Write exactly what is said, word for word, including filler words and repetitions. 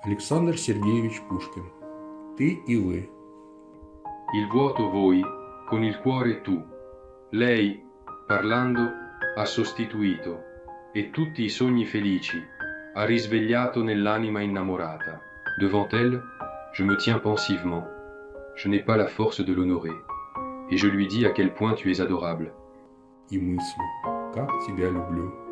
Alexander Sergeyevich Pushkin. Ты и вы. Il vuoto voi, con il cuore tu. Lei, parlando, ha sostituito, e tutti i sogni felici ha risvegliato nell'anima innamorata. Devant elle, je me tiens pensivement. Je n'ai pas la force de l'honorer. Et je lui dis à quel point tu es adorable. И мыслю, как тебя люблю.